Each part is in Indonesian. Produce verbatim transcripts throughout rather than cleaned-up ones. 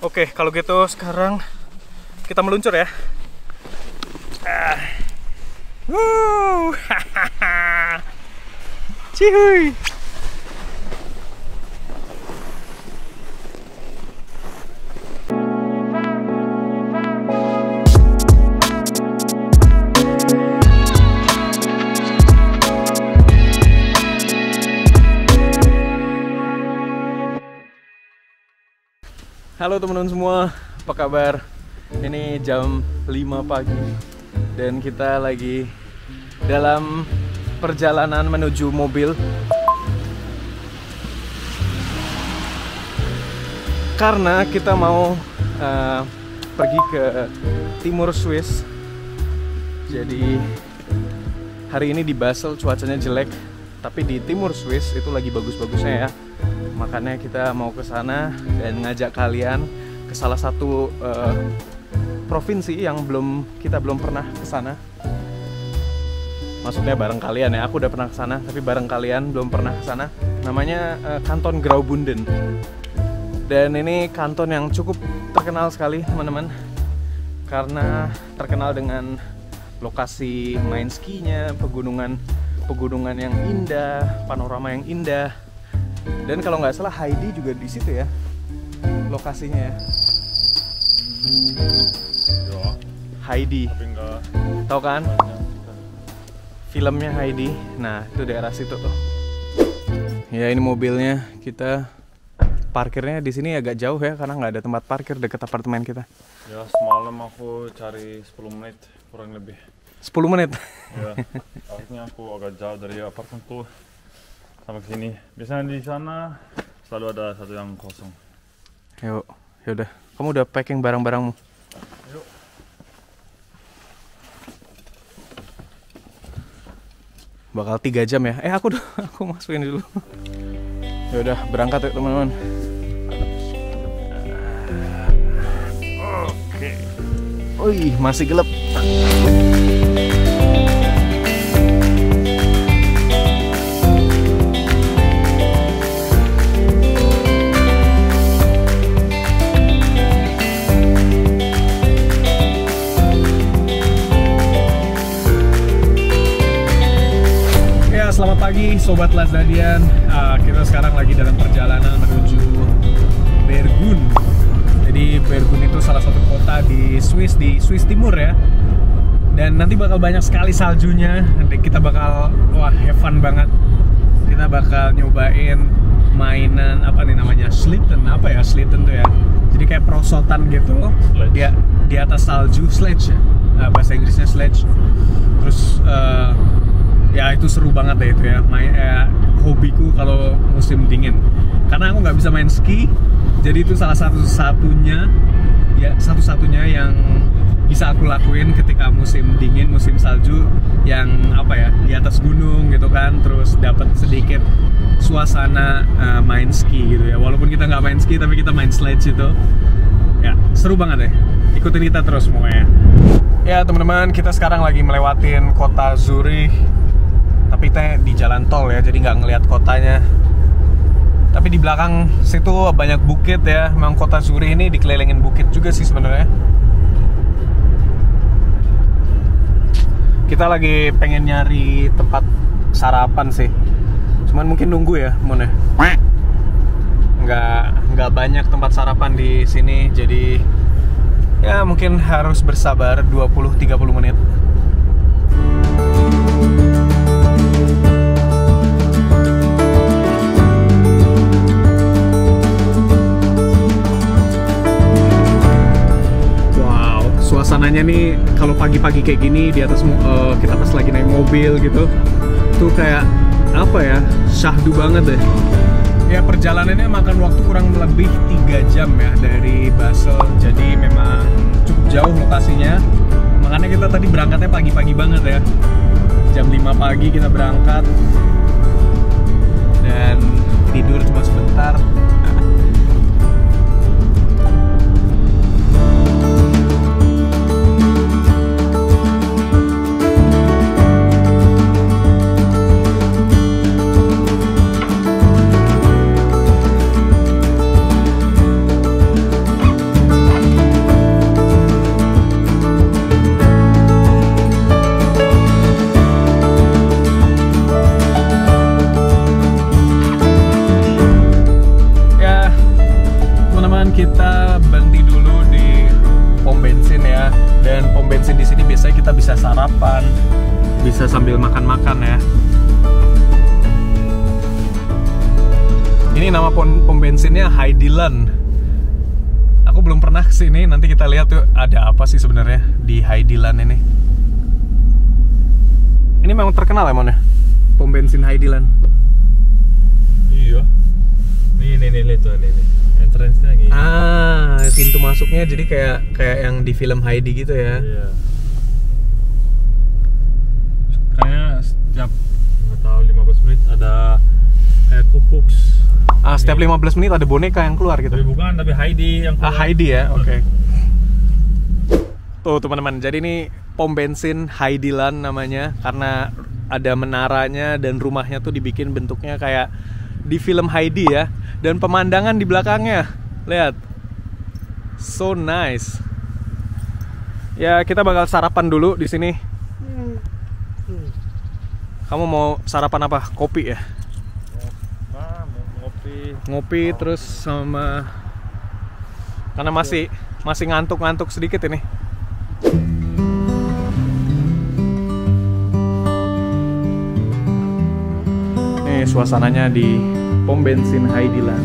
Oke, kalau gitu sekarang kita meluncur ya. Ah. Wuh, hahaha. Cihuy. Halo teman-teman semua, apa kabar? Ini jam lima pagi dan kita lagi dalam perjalanan menuju mobil karena kita mau uh, pergi ke timur Swiss. Jadi hari ini di Basel cuacanya jelek, tapi di timur Swiss itu lagi bagus-bagusnya ya. Makanya kita mau ke sana dan ngajak kalian ke salah satu uh, provinsi yang belum kita belum pernah ke sana. Maksudnya bareng kalian ya, aku udah pernah ke sana, tapi bareng kalian belum pernah ke sana. Namanya uh, Kanton Graubünden. Dan ini kanton yang cukup terkenal sekali, teman-teman. Karena terkenal dengan lokasi main skinya, pegunungan pegunungan yang indah, panorama yang indah. Dan kalau nggak salah Heidi juga di situ ya lokasinya ya. Ya, Heidi. tapi nggak Tahu kan? banyak. Filmnya Heidi. Nah, itu daerah situ tuh. Ya, ini mobilnya. Kita parkirnya di sini agak jauh ya karena nggak ada tempat parkir dekat apartemen kita. Ya, semalam aku cari sepuluh menit kurang lebih. sepuluh menit. Ya, akhirnya aku agak jauh dari apartemenku sampai sini. Biasanya di sana selalu ada satu yang kosong. Yuk, yaudah. Kamu udah packing barang-barangmu? Yuk. Bakal tiga jam ya. Eh, aku udah aku masukin dulu. Yaudah, berangkat yuk teman-teman. Oke. Wih, masih gelap. Selamat pagi Sobat Lazdadian. uh, Kita sekarang lagi dalam perjalanan menuju Bergun. Jadi Bergun itu salah satu kota di Swiss, di Swiss Timur ya. Dan nanti bakal banyak sekali saljunya. Nanti kita bakal, wah have fun banget. Kita bakal nyobain mainan, apa nih namanya, Schlitten. Apa ya Schlitten tuh ya? Jadi kayak perosotan gitu. Dia di atas salju, sledge ya. uh, Bahasa Inggrisnya sledge. Terus uh, ya itu seru banget deh itu ya, main eh, hobiku kalau musim dingin. Karena aku nggak bisa main ski, jadi itu salah satu-satunya ya satu-satunya yang bisa aku lakuin ketika musim dingin, musim salju yang apa ya di atas gunung gitu kan, terus dapat sedikit suasana uh, main ski gitu ya. Walaupun kita nggak main ski tapi kita main sledge itu ya seru banget deh. Ikutin kita terus semuanya. Ya teman-teman, kita sekarang lagi melewatin kota Zurich. Tapi kita di jalan tol ya, jadi nggak ngelihat kotanya. Tapi di belakang situ banyak bukit ya. Memang kota Zurich ini dikelilingin bukit juga sih sebenarnya. Kita lagi pengen nyari tempat sarapan sih. Cuman mungkin nunggu ya, Mon ya. Nggak nggak banyak tempat sarapan di sini, jadi ya mungkin harus bersabar dua puluh sampai tiga puluh menit. Suasananya nih kalau pagi-pagi kayak gini di atas uh, kita pas lagi naik mobil gitu tuh kayak apa ya, syahdu banget deh. Ya perjalanannya makan waktu kurang lebih tiga jam ya dari Basel, jadi memang cukup jauh lokasinya. Makanya kita tadi berangkatnya pagi-pagi banget ya, jam lima pagi kita berangkat dan tidur cuma sebentar. kita berhenti dulu di pom bensin ya. Dan pom bensin di sini biasanya kita bisa sarapan, bisa sambil makan-makan ya. Ini nama pom, pom bensinnya Heidiland. Aku belum pernah kesini, nanti kita lihat tuh ada apa sih sebenarnya di Heidiland ini. Ini memang terkenal ya, Mon ya? Pom bensin Heidiland. Iya. Nih nih nih lihat tuh nih. Entrance-nya gitu. Ah, pintu masuknya jadi kayak kayak yang di film Heidi gitu ya. Iya. Kayaknya setiap nggak tahu lima belas menit ada kayak kukuks. Ah, setiap lima belas menit ada boneka yang keluar gitu. Tapi bukan, tapi Heidi yang Ah, keluar. Heidi ya, oke. Okay. Tuh teman-teman, jadi ini pom bensin Heidiland namanya karena ada menaranya dan rumahnya tuh dibikin bentuknya kayak di film Heidi ya. Dan pemandangan di belakangnya, lihat, so nice. Ya kita bakal sarapan dulu di sini. Kamu mau sarapan apa? Kopi ya? Nah, mau ngopi. Ngopi terus sama, karena masih masih ngantuk-ngantuk sedikit ini. Nih suasananya di pom bensin Heidiland.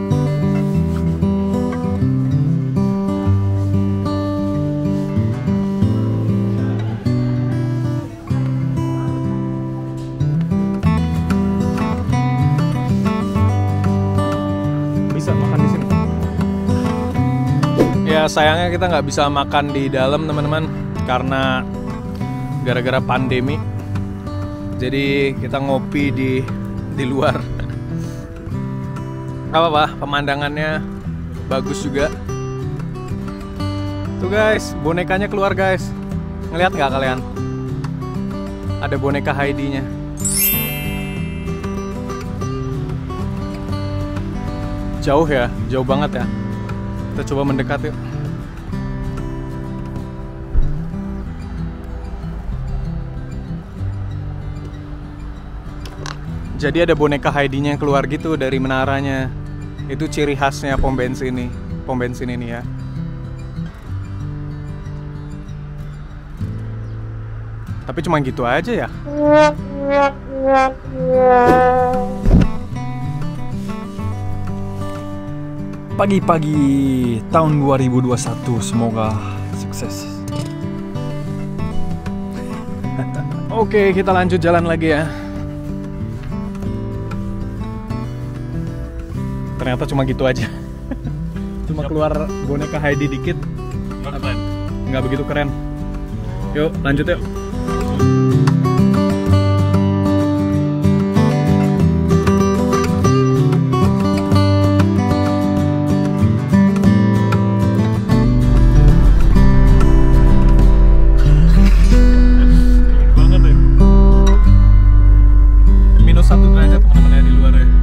Bisa makan di sini. Ya sayangnya kita nggak bisa makan di dalam teman-teman karena gara-gara pandemi. Jadi kita ngopi di di luar. Gak apa-apa, pemandangannya bagus juga. Tuh guys, bonekanya keluar guys. Ngeliat nggak kalian? Ada boneka Heidi-nya. Jauh ya, jauh banget ya. Kita coba mendekat yuk. Jadi ada boneka Heidi-nya yang keluar gitu dari menaranya. Itu ciri khasnya pom bensin ini, pom bensin ini ya. Tapi cuma gitu aja ya. Pagi-pagi tahun dua ribu dua puluh satu, semoga sukses. Oke, kita lanjut jalan lagi ya. Ternyata cuma gitu aja. Cuma keluar boneka Heidi dikit. Nggak keren. Nggak begitu keren. Yuk, lanjut yuk. Banget ya. Minus satu derajat teman-teman ya di luar ya.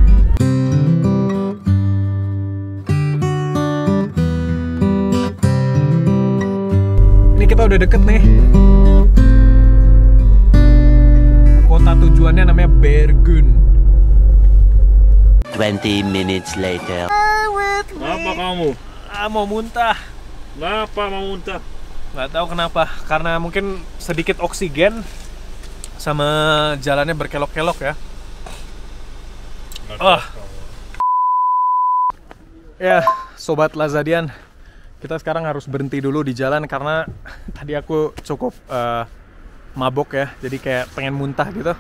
Kita udah deket nih. Kota tujuannya namanya Bergun. twenty minutes later. Apa kamu? Ah, mau muntah. Kenapa mau muntah? Nggak tahu kenapa. Karena mungkin sedikit oksigen sama jalannya berkelok-kelok ya. Ah. Ya, sobat Lazadian. Kita sekarang harus berhenti dulu di jalan karena tadi aku cukup uh, mabok ya, jadi kayak pengen muntah gitu.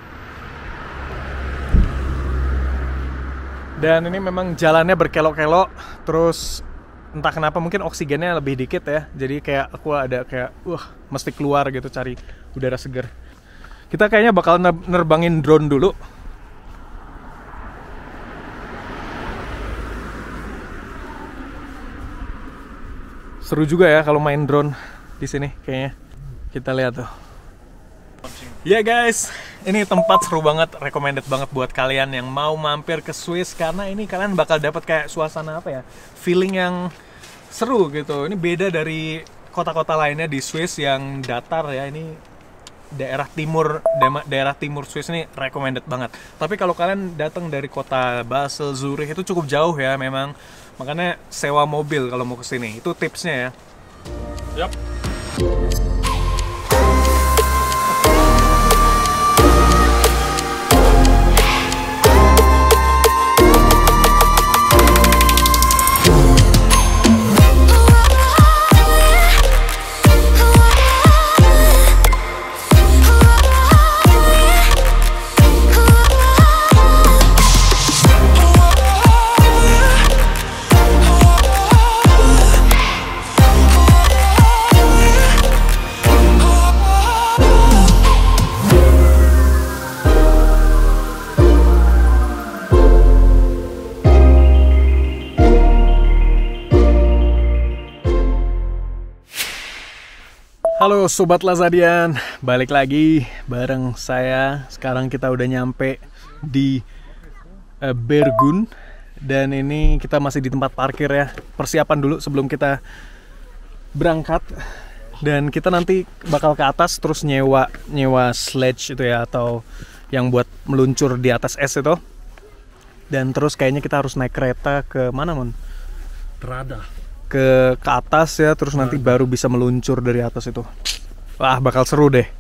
Dan ini memang jalannya berkelok-kelok, terus entah kenapa mungkin oksigennya lebih dikit ya, jadi kayak aku ada kayak, wah, mesti keluar gitu cari udara segar. Kita kayaknya bakal nerbangin drone dulu. Seru juga ya kalau main drone di sini kayaknya. Kita lihat tuh. Ya yeah guys, ini tempat seru banget, recommended banget buat kalian yang mau mampir ke Swiss karena ini kalian bakal dapat kayak suasana apa ya? Feeling yang seru gitu. Ini beda dari kota-kota lainnya di Swiss yang datar ya. Ini daerah timur daerah timur Swiss ini recommended banget. Tapi kalau kalian datang dari kota Basel, Zurich itu cukup jauh ya memang. Makanya sewa mobil kalau mau kesini. Itu tipsnya ya. Yap. Halo Sobat Lazadian, balik lagi bareng saya. Sekarang kita udah nyampe di uh, Bergun. Dan ini kita masih di tempat parkir ya. Persiapan dulu sebelum kita berangkat. Dan kita nanti bakal ke atas terus nyewa nyewa sledge itu ya, atau yang buat meluncur di atas es itu. Dan terus kayaknya kita harus naik kereta ke mana, Mon? Terada. Ke ke atas ya, terus nanti baru bisa meluncur dari atas itu. Wah, bakal seru deh.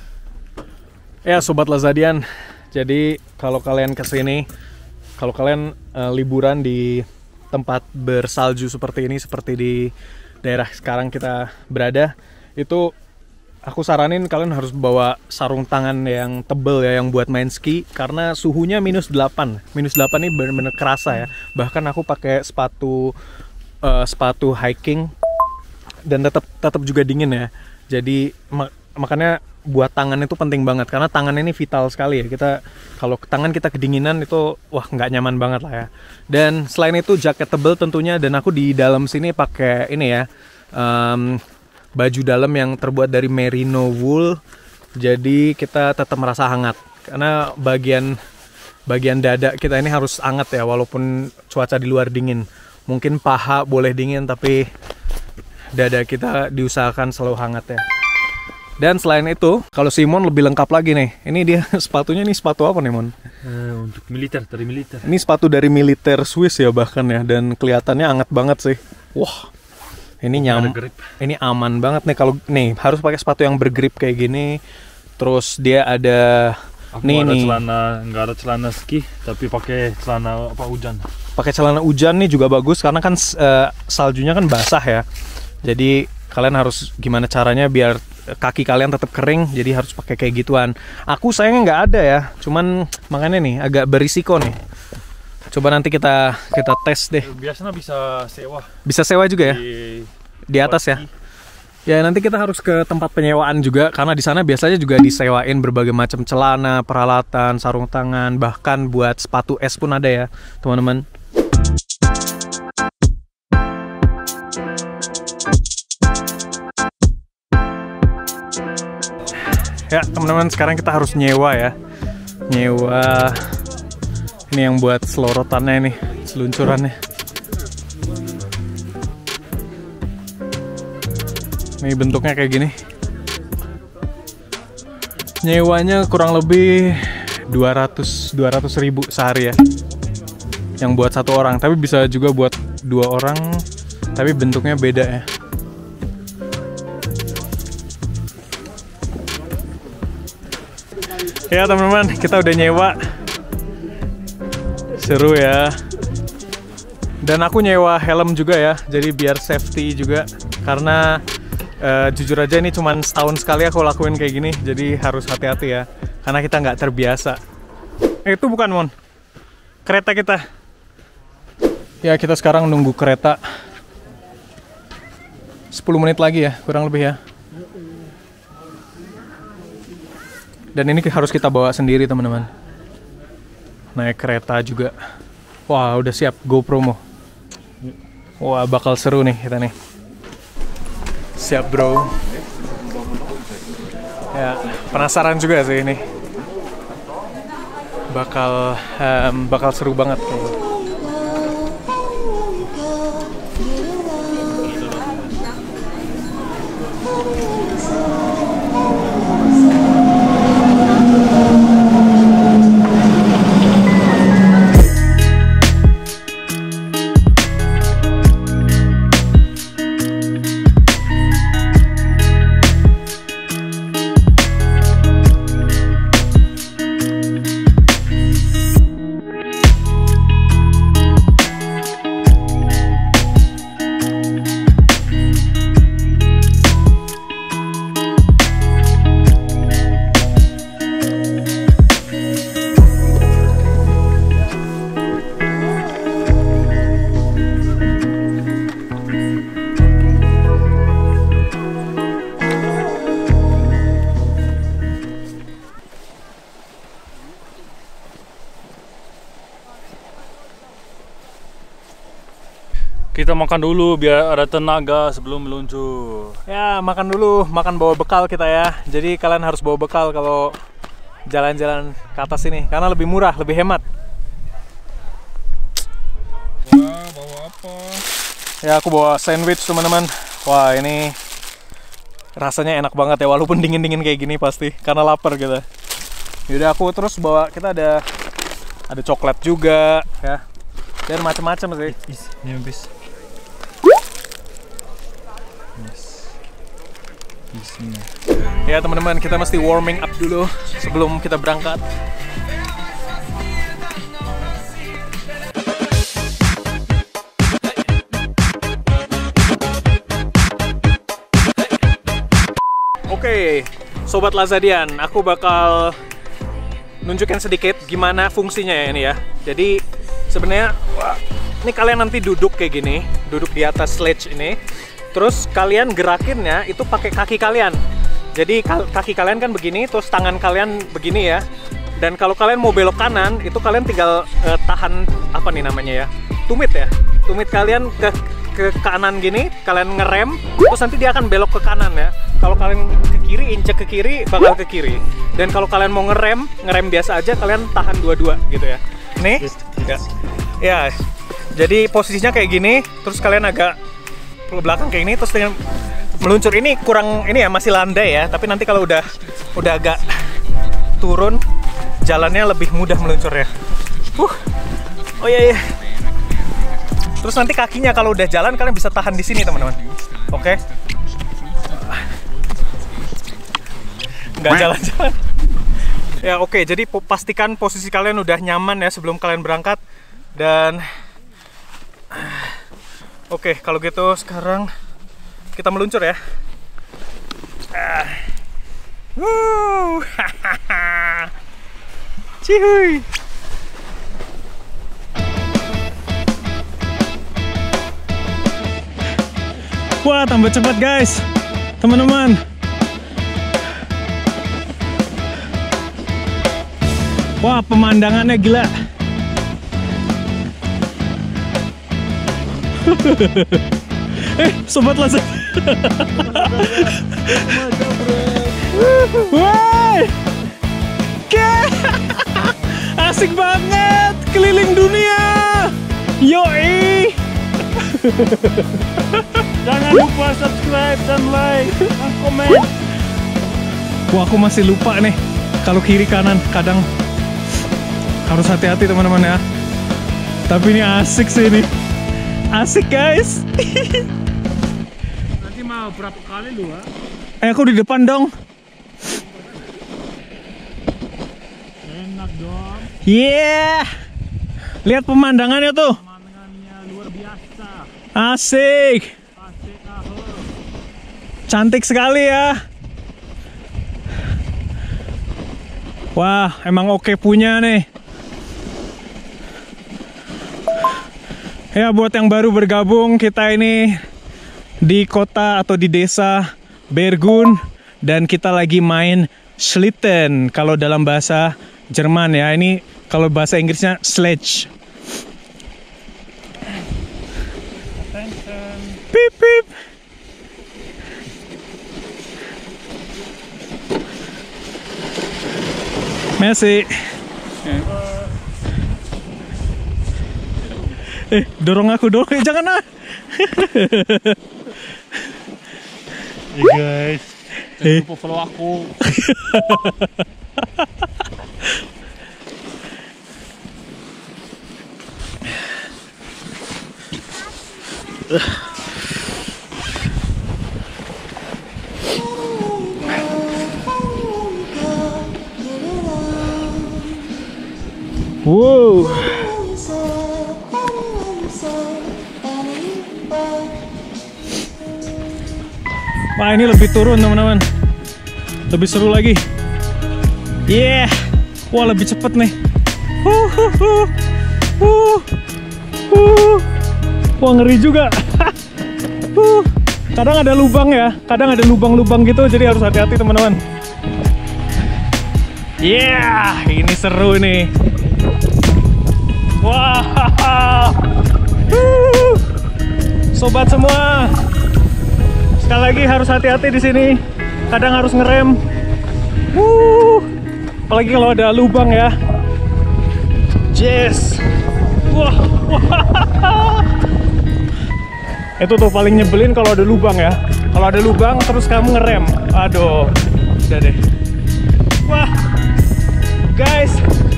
Ya Sobat Lazadian, jadi kalau kalian kesini, kalau kalian uh, liburan di tempat bersalju seperti ini, seperti di daerah sekarang kita berada, itu aku saranin kalian harus bawa sarung tangan yang tebel ya, yang buat main ski, karena suhunya minus delapan. Minus delapan ini bener-bener kerasa ya. Bahkan aku pakai sepatu Uh, sepatu hiking dan tetap tetap juga dingin ya. Jadi mak makanya buat tangan itu penting banget, karena tangan ini vital sekali ya. Kita kalau tangan kita kedinginan itu wah nggak nyaman banget lah ya. Dan selain itu jaket tebel tentunya, dan aku di dalam sini pakai ini ya, um, baju dalam yang terbuat dari merino wool. Jadi kita tetap merasa hangat, karena bagian bagian dada kita ini harus hangat ya, walaupun cuaca di luar dingin. Mungkin paha boleh dingin, tapi dada kita diusahakan selalu hangat ya. Dan selain itu, kalau Simon lebih lengkap lagi nih. Ini dia sepatunya, nih sepatu apa nih, Mon? Uh, untuk militer, dari militer. Ini sepatu dari militer Swiss ya bahkan ya, dan kelihatannya hangat banget sih. Wah, ini nyam, ini aman banget nih. Kalau nih harus pakai sepatu yang bergrip kayak gini. Terus dia ada Aku nih ada nih. celana, nggak ada celana ski, tapi pakai celana apa hujan. Pakai celana hujan nih juga bagus, karena kan uh, saljunya kan basah ya. Jadi kalian harus gimana caranya biar kaki kalian tetap kering, jadi harus pakai kayak gituan. Aku sayangnya nggak ada ya, cuman makanya nih agak berisiko nih. Coba nanti kita kita tes deh. Biasanya bisa sewa. Bisa sewa juga ya? Di, di atas ya? Ya nanti kita harus ke tempat penyewaan juga, karena di sana biasanya juga disewain berbagai macam celana, peralatan, sarung tangan, bahkan buat sepatu es pun ada ya, teman-teman. Ya teman-teman, sekarang kita harus nyewa ya, nyewa ini yang buat selorotannya nih, seluncurannya. Ini bentuknya kayak gini. Nyewanya kurang lebih dua ratus ribu sehari ya, yang buat satu orang, tapi bisa juga buat dua orang, tapi bentuknya beda ya. Ya teman-teman, kita udah nyewa. Seru ya. Dan aku nyewa helm juga ya, jadi biar safety juga. Karena uh, jujur aja ini cuma setahun sekali aku lakuin kayak gini, jadi harus hati-hati ya. Karena kita nggak terbiasa. Eh, itu bukan, Mon. Kereta kita. Ya kita sekarang nunggu kereta. sepuluh menit lagi ya, kurang lebih ya. Dan ini harus kita bawa sendiri teman-teman. Naik kereta juga. Wah udah siap GoPro mo. Wah bakal seru nih kita nih. Siap bro. Ya penasaran juga sih ini. Bakal um, bakal seru banget kayaknya. kita makan dulu biar ada tenaga sebelum meluncur. Ya, makan dulu, makan bawa bekal kita ya. Jadi kalian harus bawa bekal kalau jalan-jalan ke atas ini karena lebih murah, lebih hemat. Wah, bawa apa? Ya, aku bawa sandwich teman-teman. Wah, ini rasanya enak banget ya, walaupun dingin-dingin kayak gini pasti karena lapar gitu. Yaudah, aku terus bawa, kita ada ada coklat juga ya. Dan macam-macam sih. Ini habis. Ya teman-teman, kita mesti warming up dulu sebelum kita berangkat. Oke, Sobat Lazadian, aku bakal nunjukin sedikit gimana fungsinya ya ini ya. Jadi sebenarnya, wah, ini kalian nanti duduk kayak gini, duduk di atas sledge ini. Terus kalian gerakinnya itu pakai kaki kalian. Jadi kaki kalian kan begini, terus tangan kalian begini ya. Dan kalau kalian mau belok kanan, itu kalian tinggal uh, tahan apa nih namanya ya? Tumit ya. Tumit kalian ke ke kanan gini, kalian ngerem, terus nanti dia akan belok ke kanan ya. Kalau kalian ke kiri, injek ke kiri, bakal ke kiri. Dan kalau kalian mau ngerem, ngerem biasa aja, kalian tahan dua-dua gitu ya. Nih, ya. Ya. Jadi posisinya kayak gini, terus kalian agak ke belakang kayak ini, terus dengan meluncur ini kurang ini ya, masih landai ya. Tapi nanti kalau udah udah agak turun, jalannya lebih mudah meluncurnya. Uh, oh iya iya. Terus nanti kakinya kalau udah jalan kalian bisa tahan di sini teman-teman. Oke? Okay? Nggak jalan-jalan. Ya oke. Okay. Jadi pastikan posisi kalian udah nyaman ya sebelum kalian berangkat. Dan oke, okay, kalau gitu sekarang kita meluncur ya. Wuh, cihuy. Wah, tambah cepat guys, teman-teman. Wah, pemandangannya gila. Eh, Sobat Lazat. Woi, asik banget, keliling dunia. Yoi. Jangan lupa subscribe dan like dan komen. Wah, aku masih lupa nih kalau kiri kanan, kadang harus hati-hati teman-teman ya. Tapi ini asik sih ini. Asik guys. Nanti mau berapa kali lu ha? Eh, aku di depan dong. Enak dong. Yeah. Lihat pemandangannya tuh. Pemandangannya luar biasa. Asik. Asik ahor. Cantik sekali ya. Wah, emang oke punya nih. Ya, buat yang baru bergabung, kita ini di kota atau di desa Bergun dan kita lagi main Schlitten kalau dalam bahasa Jerman ya. Ini kalau bahasa Inggrisnya sledge. Attention. Pip pip. Messi. Eh, dorong aku dong, eh, jangan ah. Hey guys, jangan lupa follow aku. Wow. Wah, ini lebih turun teman-teman, lebih seru lagi. Yeah, wah lebih cepet nih. Uh, uh, uh, uh, uh. Wah, ngeri juga. uh. Kadang ada lubang ya, kadang ada lubang-lubang gitu, jadi harus hati-hati teman-teman. Yeah, ini seru nih. Wah, uh. sobat semua. Sekali lagi harus hati-hati di sini. Kadang harus ngerem. Wuh, apalagi kalau ada lubang ya. Yes. Wah, wah. Itu tuh paling nyebelin kalau ada lubang ya. Kalau ada lubang terus kamu ngerem. Aduh, udah deh. Wah, guys.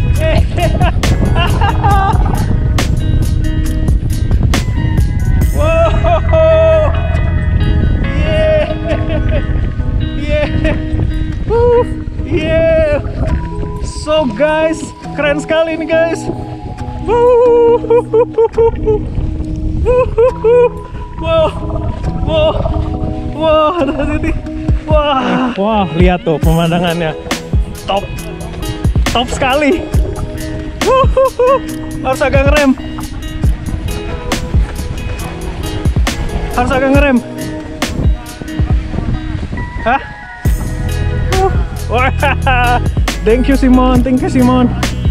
Wow. Yeah. Yeah. Woo. Yeah. So guys, keren sekali ini guys. Woo. Wow. Wow. Wow, ada sini. Wah. Wah, lihat tuh pemandangannya. Top. Top sekali. Wuhuhu. Harus agak ngerem. Harus agak ngerem. Hah? Wah. Thank you Simon, thank you Simon.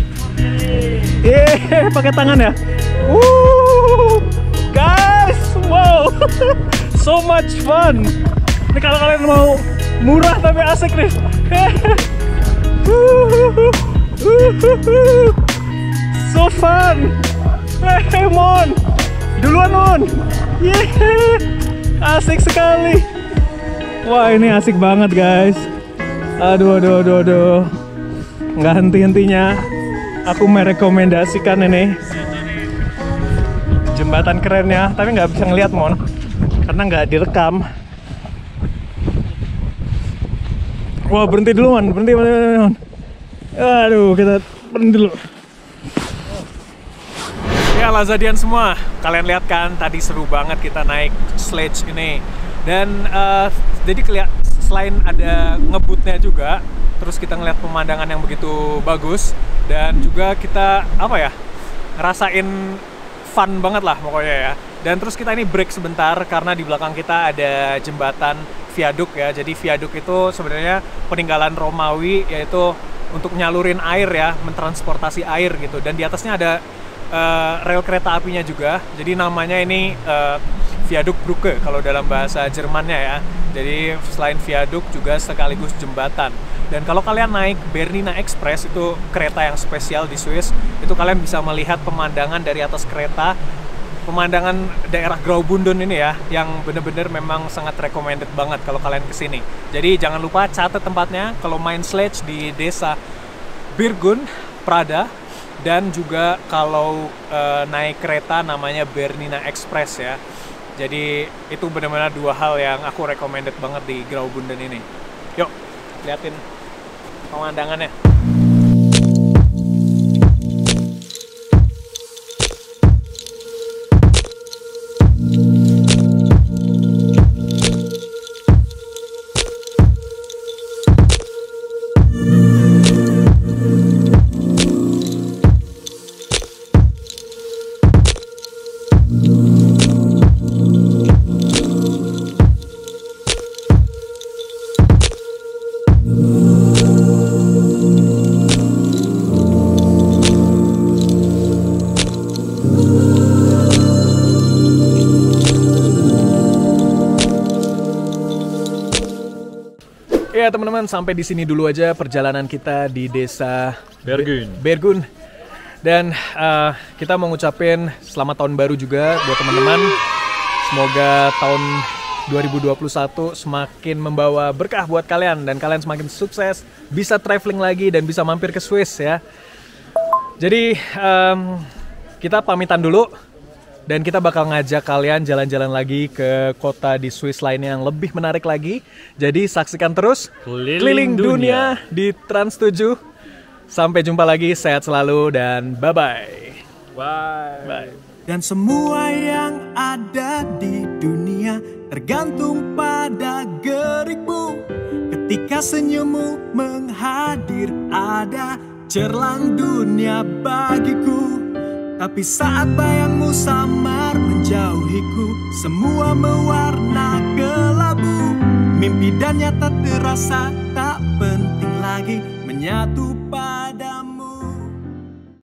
Yeah, pakai tangan ya. Woo. Guys, wow. So much fun. Ini kalau kalian mau murah tapi asik nih. So fun. Hey Mon, duluan Mon. Yeah, asik sekali. Wah ini asik banget guys. Aduh aduh aduh aduh. Nggak henti-hentinya aku merekomendasikan ini jembatan kerennya, tapi nggak bisa ngeliat Mon karena nggak direkam. Wah berhenti dulu Mon, berhenti Mon. Aduh, kita berhenti dulu. Ya Lazadian semua, kalian lihat kan tadi seru banget kita naik sledge ini. Dan uh, jadi kelihat selain ada ngebutnya juga, terus kita ngeliat pemandangan yang begitu bagus, dan juga kita apa ya, ngerasain fun banget lah pokoknya ya. Dan terus kita ini break sebentar karena di belakang kita ada jembatan viaduk ya. Jadi viaduk itu sebenarnya peninggalan Romawi, yaitu untuk nyalurin air ya, mentransportasi air gitu. Dan di atasnya ada uh, rel kereta apinya juga. Jadi namanya ini uh, Viaduk Brücke kalau dalam bahasa Jermannya ya. Jadi selain viaduk juga sekaligus jembatan. Dan kalau kalian naik Bernina Express, itu kereta yang spesial di Swiss, itu kalian bisa melihat pemandangan dari atas kereta, pemandangan daerah Graubünden ini ya, yang bener-bener memang sangat recommended banget kalau kalian kesini. Jadi jangan lupa catat tempatnya kalau main sledge di desa Birgun, Prada, dan juga kalau e, naik kereta namanya Bernina Express ya. Jadi itu benar-benar dua hal yang aku recommended banget di Graubünden ini. Yuk, liatin pemandangannya. Ya teman-teman, sampai di sini dulu aja perjalanan kita di desa Bergun. Bergun. Dan uh, kita mau ngucapin selamat tahun baru juga buat teman-teman. Semoga tahun dua ribu dua puluh satu semakin membawa berkah buat kalian dan kalian semakin sukses, bisa traveling lagi dan bisa mampir ke Swiss ya. Jadi um, kita pamitan dulu. Dan kita bakal ngajak kalian jalan-jalan lagi ke kota di Swiss lainnya yang lebih menarik lagi. Jadi saksikan terus Keliling, Keliling Dunia. Dunia di Trans tujuh. Sampai jumpa lagi, sehat selalu dan bye-bye. Bye. Bye. Dan semua yang ada di dunia tergantung pada gerikmu. Ketika senyummu menghadir, ada cerlang dunia bagiku. Tapi saat bayangmu samar menjauhiku, semua mewarna kelabu. Mimpi dan nyata terasa tak penting lagi, menyatu pada